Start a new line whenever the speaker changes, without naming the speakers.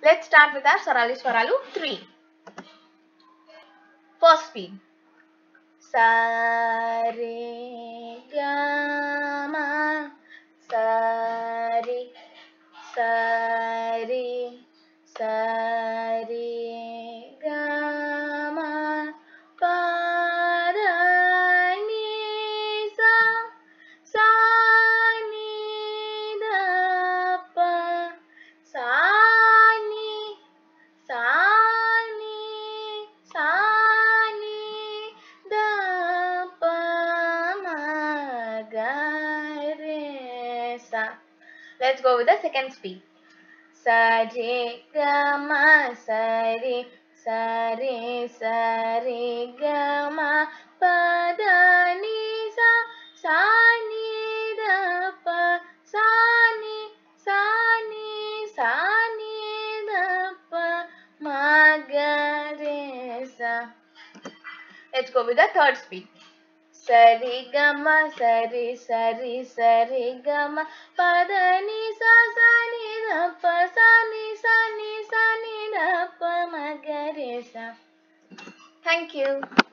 Let's start with our Sarali Swaralu 3. First speed. Sa re ga ma sa re sa re sa re ga ma pa da ni sa sa ni da pa sa ni sa ni sa ni da pa ma ga re sa. Let's go with the second speed. Sa re ga ma sa re ga ma pa da ni sa sa ni da pa sa ni sa ni sa ni da pa ma ga re sa. Let's go with the third speed. Sa re ga ma sa re ga ma pa da ni sa sa ni da pa sa ni da pa ma ga re sa. Thank you.